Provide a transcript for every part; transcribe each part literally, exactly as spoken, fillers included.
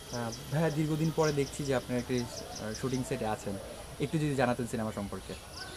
আহ, ভাইয়া দীর্ঘদিন পরে দেখছি যে আপনার একটি শুটিং সেটে আছেন, একটু যদি জানাতেন সিনেমা সম্পর্কে।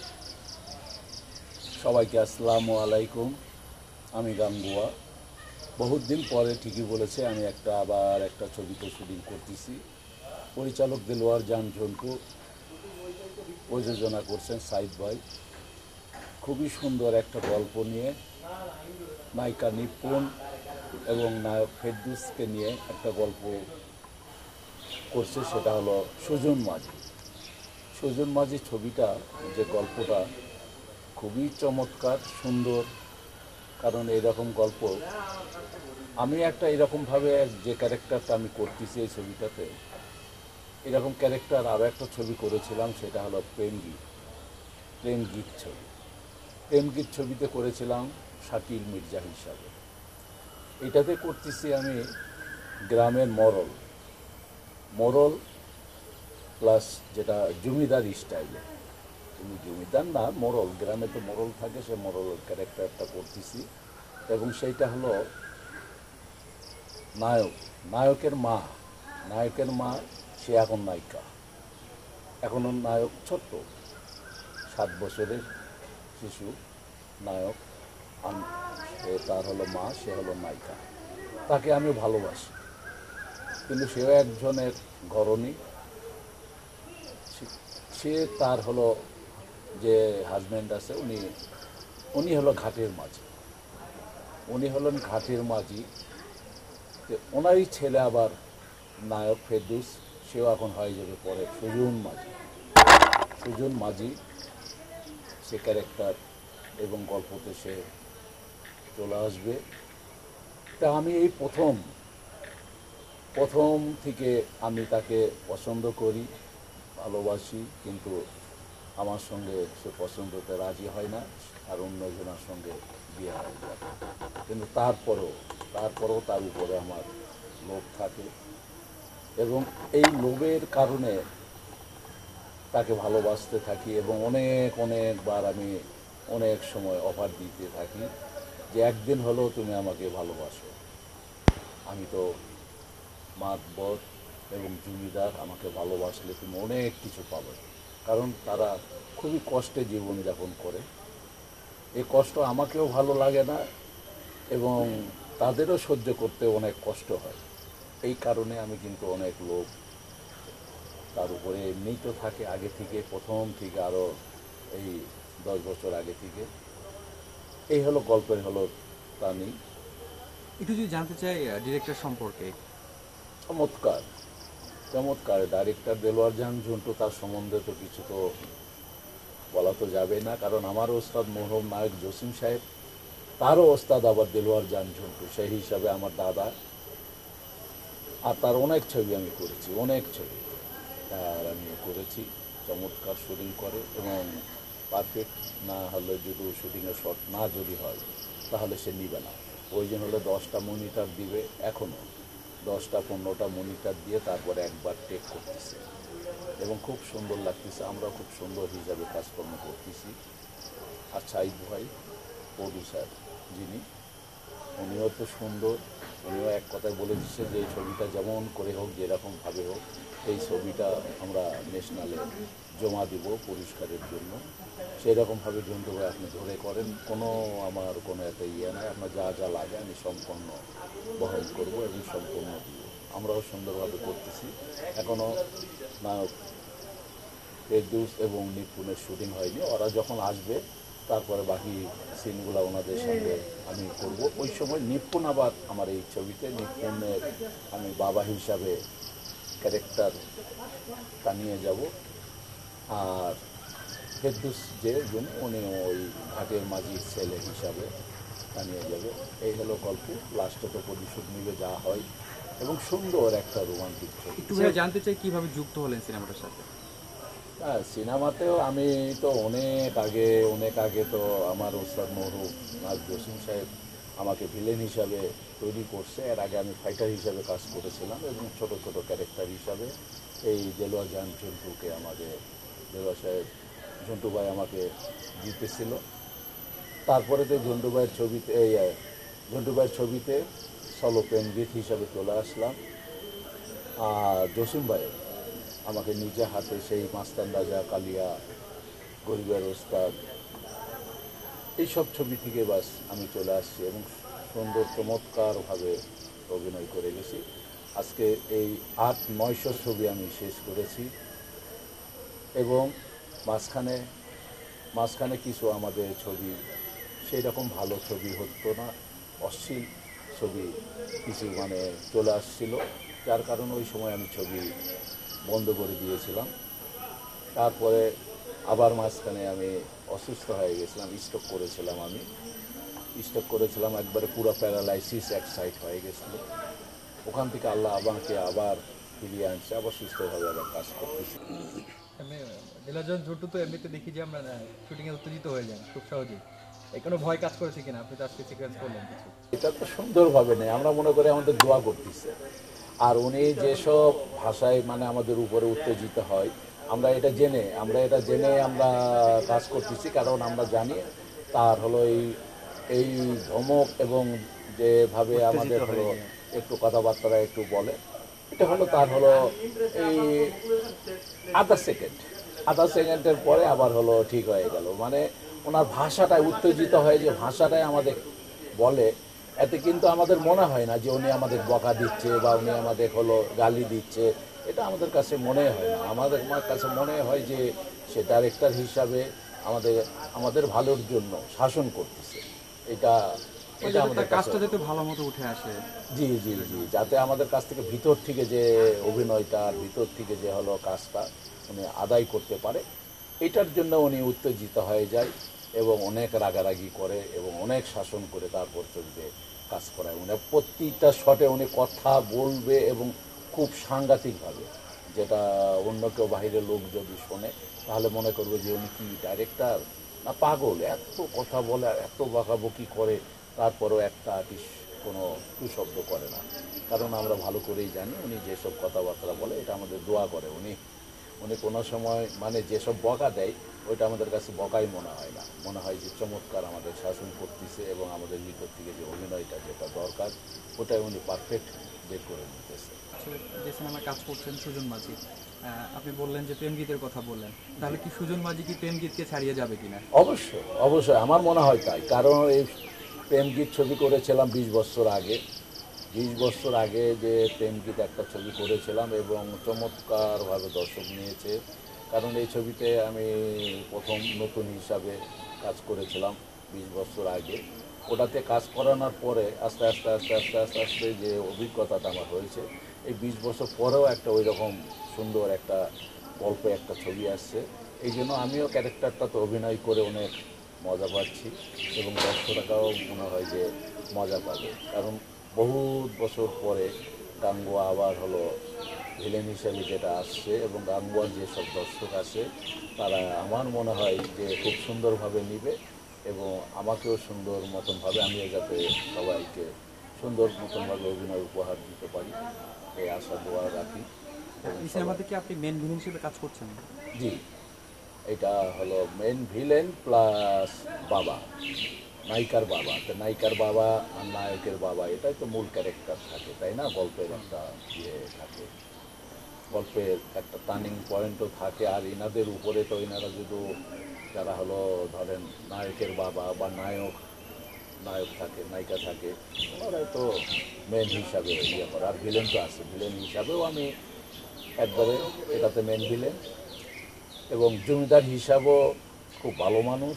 সবাইকে আসসালামু আলাইকুম। আমি গাঙ্গুয়া। বহুত দিন পরে ঠিকই বলেছে, আমি একটা আবার একটা ছবিতে শুটিং করতেছি। পরিচালক দেলোয়ার জান ঝন্টু, প্রযোজনা করছেন সাইদ ভাই। খুবই সুন্দর একটা গল্প নিয়ে, নায়িকা নিপুণ এবং নায়ক ফেরদৌসকে নিয়ে একটা গল্প করছে, সেটা হলো সুজন মাঝি। সুজন মাঝি ছবিটা, যে গল্পটা খুবই চমৎকার সুন্দর। কারণ এইরকম গল্প আমি একটা এরকমভাবে যে ক্যারেক্টারটা আমি করতেছি এই ছবিটাতে, এরকম ক্যারেক্টার আরও একটা ছবি করেছিলাম, সেটা হলো প্রেম গীত। প্রেম গীত ছবি প্রেম গীত ছবিতে করেছিলাম শাকিল মির্জা হিসাবে। এটাতে করতেছি আমি গ্রামের মরল মরল প্লাস যেটা জমিদার স্টাইলে। তুমি জমিদার না, মরল, গ্রামে তো মরল থাকে, সে মরল ক্যারেক্টারটা করতেছি। এবং সেইটা হলো নায়ক, নায়কের মা। নায়কের মা, সে এখন নায়িকা, এখনও নায়ক ছোট্ট, সাত বছরের শিশু নায়ক। আম- সে, তার হলো মা, সে হলো নায়িকা। তাকে আমি ভালোবাসি, কিন্তু সেও একজনের ঘরণী। সে- সে তার হলো যে হাজব্যান্ড আছে, উনি উনি হলো ঘাটের মাঝি। উনি হলেন ঘাটের মাঝি। তো ওনারই ছেলে আবার নায়ক ফেরদৌস, সেও এখন হয়ে যাবে পরে সুজন মাঝি। সুজন মাঝি সে ক্যারেক্টার এবং গল্পতে সে চলে আসবে। তা আমি এই প্রথম প্রথম থেকে আমি তাকে পছন্দ করি, ভালোবাসি, কিন্তু আমার সঙ্গে সে পছন্দতে রাজি হয় না, আর অন্যজনের সঙ্গে বিয়ে হয়ে যায়। কিন্তু তারপরও তারপরও তার উপরে আমার লোভ থাকে, এবং এই লোভের কারণে তাকে ভালোবাসতে থাকি, এবং অনেক অনেকবার আমি অনেক সময় অফার দিতে থাকি যে একদিন হলেও তুমি আমাকে ভালোবাসো। আমি তো মাতবর এবং জমিদার, আমাকে ভালোবাসলে তুমি অনেক কিছু পাবে। কারণ তারা খুবই কষ্টে জীবনযাপন করে। এই কষ্ট আমাকেও ভালো লাগে না, এবং তাদেরও সহ্য করতে অনেক কষ্ট হয়। এই কারণে আমি কিন্তু অনেক লোক তার উপরে এমনিই তো থাকে আগে থেকে, প্রথম থেকে, আরও এই দশ বছর আগে থেকে। এই হলো গল্পের হলো প্রাণী। একটু যদি জানতে চাই ডিরেক্টর সম্পর্কে। চমৎকার, চমৎকার ডাইরেক্টর দেলোয়ার জাহান ঝন্টু, তার সম্বন্ধে তো কিছু তো বলা তো যাবে না, কারণ আমার ওস্তাদ মরহুম নায়ক জসিম সাহেব, তারও ওস্তাদ আবার দেলোয়ার জাহান ঝন্টু, সেই হিসাবে আমার দাদা। আর তার অনেক ছবি আমি করেছি, অনেক ছবি তার আমি করেছি। চমৎকার শুটিং করে, এবং পারফেক্ট না হলে যদি শুটিংয়ের শট না যদি হয়, তাহলে সে নিবে না। ওই জন্য হলে দশটা মনিটর দিবে, এখনও দশটা পনেরোটা মনিটর দিয়ে তারপরে একবার টেক করতেছে, এবং খুব সুন্দর লাগতেছে। আমরা খুব সুন্দর হিসাবে কাজকর্ম করতেছি। আর সাইদ ভাই প্রডিউসার যিনি, উনিও তো সুন্দর। উনিও এক কথায় বলে দিচ্ছে যে এই ছবিটা যেমন করে হোক, যেরকমভাবে হোক, এই ছবিটা আমরা ন্যাশনালে জমা দিব পুরস্কারের জন্য। সেই রকমভাবে জন্তু ভাই আপনি ধরে করেন, কোনো আমার কোনো একটা ইয়ে নাই, আপনার যা যা লাগে আমি সম্পূর্ণ বহন করব এবং সম্পূর্ণ দিব। আমরাও সুন্দরভাবে করতেছি। এখনও নায়ক ফেরদৌস এবং নিপুণের শুটিং হয়নি, ওরা যখন আসবে তারপরে বাকি সিনগুলো ওনাদের সঙ্গে আমি করব। ওই সময় নিপুণ আবার আমার এই ছবিতে, নিপুণের আমি বাবা হিসাবে ক্যারেক্টারটা নিয়ে যাব। আর ফেরদৌস যে যিনি, উনি ওই ঘাটের মাঝির ছেলে হিসাবে তা নিয়ে যাবে। এই হলো গল্প। লাস্টে তো প্রতিশোধ নিবে যা হয়, এবং সুন্দর একটা রোমান্টিক ছবি। একটু ভাইয়া জানতে চাই কিভাবে যুক্ত হলেন সিনেমাটার সাথে। হ্যাঁ, সিনেমাতেও আমি তো অনেক আগে, অনেক আগে তো আমার ওস্তাদ মরহুম নাজ জসিম সাহেব আমাকে ভিলেন হিসাবে তৈরি করছে। এর আগে আমি ফাইটার হিসাবে কাজ করেছিলাম, এবং ছোট ছোট ক্যারেক্টার হিসাবে এই দেলোয়ার জাহান ঝন্টুকে আমাকে, দেলোয়ার সাহেব ঝন্টু ভাই আমাকে জিতেছিল। তারপরে তো ঝন্টু ভাইয়ের ছবিতে, এই ঝন্টু ভাইয়ের ছবিতে সলো পেন গীত হিসাবে চলে আসলাম। আর জসিম ভাই আমাকে নিজে হাতে সেই মাস্তান রাজা, কালিয়া, গরিবের ওস্তাদ এইসব ছবি থেকে বাস আমি চলে আসছি এবং সুন্দর চমৎকারভাবে অভিনয় করে গেছি। আজকে এই আট নয়শো ছবি আমি শেষ করেছি এবং মাঝখানে মাঝখানে কিছু আমাদের ছবি সেই রকম ভালো ছবি হতো না, অশ্লীল ছবি কিছু মানে চলে আসছিল, যার কারণে ওই সময় আমি ছবি বন্ধ করে দিয়েছিলাম। তারপরে আবার মাঝখানে আমি অসুস্থ হয়ে গেছিলাম, স্ট্রোক করেছিলাম আমি স্ট্রোক করেছিলাম একবারে পুরো প্যারালাইসিস এক সাইড হয়ে গেছিলো। ওখান থেকে আল্লাহ আমাকে আবার ফিরিয়ে আনছে, আবার সুস্থভাবে আবার কাজ করতেছি। এমনি দিলাজন জুটু তো এমনিতে দেখি যে আমরা শুটিংয়ে উত্তেজিত হয়ে যান খুব সহজেই, এই কোনো ভয় কাজ করেছে কিনা? আপনি তো আজকে সিকোয়েন্স করলেন কিছু। এটা তো সুন্দরভাবে নেই, আমরা মনে করি আমাদের দোয়া করতেছে। আর উনি যেসব ভাষায় মানে আমাদের উপরে উত্তেজিত হয়, আমরা এটা জেনে আমরা এটা জেনে আমরা কাজ করতেছি, কারণ আমরা জানি তার হলো এই এই ধমক এবং যেভাবে আমাদের হলো একটু কথাবার্তা একটু বলে, এটা হলো তার হলো এই আধা সেকেন্ড আধা সেকেন্ডের পরে আবার হলো ঠিক হয়ে গেল। মানে ওনার ভাষাটায় উত্তেজিত হয়ে যে ভাষাটাই আমাদের বলে, এতে কিন্তু আমাদের মনে হয় না যে উনি আমাদের বকা দিচ্ছে বা উনি আমাদের হলো গালি দিচ্ছে, এটা আমাদের কাছে মনে হয় না। আমাদের আমার কাছে মনে হয় যে সে ডাইরেক্টর হিসাবে আমাদের আমাদের ভালোর জন্য শাসন করতেছে। এটা এটা আমাদের কাজটা যাতে ভালো মতো উঠে আসে। জি জি জি যাতে আমাদের কাছ থেকে ভিতর থেকে যে অভিনয়টা, ভিতর থেকে যে হলো কাজটা উনি আদায় করতে পারে, এটার জন্য উনি উত্তেজিত হয়ে যায় এবং অনেক রাগারাগি করে এবং অনেক শাসন করে তারপর ছবিতে কাজ করায়। উনি প্রতিটা শটে উনি কথা বলবে এবং খুব সাংঘাতিকভাবে, যেটা অন্য কেউ বাইরের লোক যদি শোনে তাহলে মনে করবে যে উনি কি ডাইরেক্টর না পাগল, এত কথা বলে আর এত বকাবকি করে, তারপরও একটা আর্টিস্ট কোনো কুশব্দ করে না। কারণ আমরা ভালো করেই জানি উনি যেসব কথাবার্তা বলে এটা আমাদের দোয়া করে। উনি উনি কোনো সময় মানে যেসব বকা দেয় ওইটা আমাদের কাছে বকাই মনে হয় না, মনে হয় যে চমৎকার আমাদের শাসন করতেছে এবং আমাদের ভিতর থেকে যে অভিনয়টা যেটা দরকার ওটাই উনি পারফেক্ট বের করে নিতেছে। যে সিনেমায় কাজ করছেন সুজন মাঝি, আপনি বললেন যে প্রেম গীতের কথা বললেন, তাহলে কি সুজন মাঝি কি প্রেম গীতকে ছাড়িয়ে যাবে কিনা? অবশ্যই অবশ্যই আমার মনে হয় তাই, কারণ এই প্রেম গীত ছবি করেছিলাম বিশ বছর আগে বিশ বছর আগে যে প্রেম গীত একটা ছবি করেছিলাম এবং চমৎকারভাবে দর্শক নিয়েছে। কারণ এই ছবিতে আমি প্রথম নতুন হিসাবে কাজ করেছিলাম বিশ বছর আগে। ওটাতে কাজ করানোর পরে আস্তে আস্তে আস্তে আস্তে আস্তে আস্তে যে অভিজ্ঞতাটা আমার হয়েছে, এই বিশ বছর পরেও একটা ওই রকম সুন্দর একটা গল্পে একটা ছবি আসছে। এই জন্য আমিও ক্যারেক্টারটাতে অভিনয় করে অনেক মজা পাচ্ছি এবং দর্শকরাও মনে হয় যে মজা পাবে। কারণ বহুত বছর পরে গাঙ্গুয়া আবার হলো ভিলেন হিসেবে যেটা আসছে এবং গাঙ্গুয়ার যেসব দর্শক আছে তারা আমার মনে হয় যে খুব সুন্দরভাবে নিবে এবং আমাকেও সুন্দর মতনভাবে আমিও যাতে সবাইকে সুন্দর মতনভাবে অভিনয় উপহার দিতে পারি এই আশা দোয়া রাখি। এই সিনেমাতে কি আপনি মেন ভিলেন হিসেবে কাজ করছেন? জি, এটা হলো মেন ভিলেন প্লাস বাবা, নায়িকার বাবা। তো নায়িকার বাবা আর নায়কের বাবা এটাই তো মূল ক্যারেক্টার থাকে, তাই না? গল্পের একটা ইয়ে থাকে, গল্পের একটা টার্নিং পয়েন্টও থাকে। আর এনাদের উপরে তো এনারা যদি যারা হলো ধরেন নায়কের বাবা বা নায়ক নায়ক থাকে, নায়িকা থাকে, ওনারাই তো মেন হিসাবে ইয়ে করে। আর ভিলেন তো আছে, ভিলেন হিসাবেও আমি একবারে এটাতে মেন ভিলেন এবং জমিদার হিসাবেও খুব ভালো মানুষ,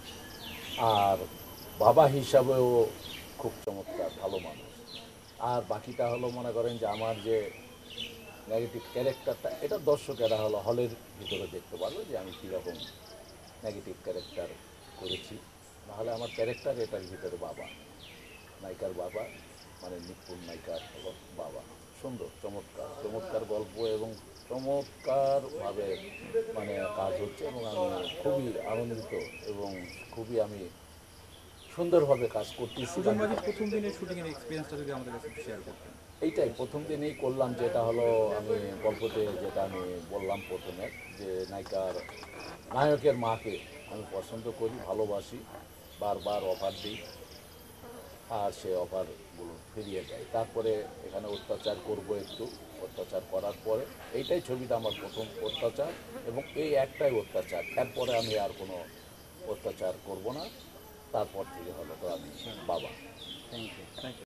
আর বাবা হিসাবেও খুব চমৎকার ভালো মানুষ। আর বাকিটা হলো মনে করেন যে আমার যে নেগেটিভ ক্যারেক্টারটা এটা দর্শকেরা হলো হলের ভিতরে দেখতে পারবে যে আমি কীরকম নেগেটিভ ক্যারেক্টার করেছি। নাহলে আমার ক্যারেক্টার এটার ভিতরে বাবা, নায়িকার বাবা, মানে নিপুণ নায়িকার হলো বাবা। সুন্দর চমৎকার চমৎকার গল্প এবং চমৎকারভাবে মানে কাজ হচ্ছে এবং আমি খুবই আনন্দিত এবং খুবই আমি সুন্দরভাবে কাজ করতেছি। সুজন মাঝির প্রথম দিনের শুটিংয়ের এক্সপিরিয়েন্সটা যদি আমাদের কাছে শেয়ার করতেন। এইটাই প্রথম দিনেই করলাম, যেটা হলো আমি গল্পতে যেটা আমি বললাম প্রথমে, যে নায়িকার নায়কের মাকে আমি পছন্দ করি, ভালোবাসি, বারবার অফার দিই আর সে অফারগুলো ফিরিয়ে দেয়। তারপরে এখানে অত্যাচার করব একটু, অত্যাচার করার পরে এইটাই ছবিটা আমার প্রথম অত্যাচার, এবং এই একটাই অত্যাচার, এরপরে আমি আর কোনো অত্যাচার করব না। তারপর থেকে হলো তো আমি বাবা। Thank you thank you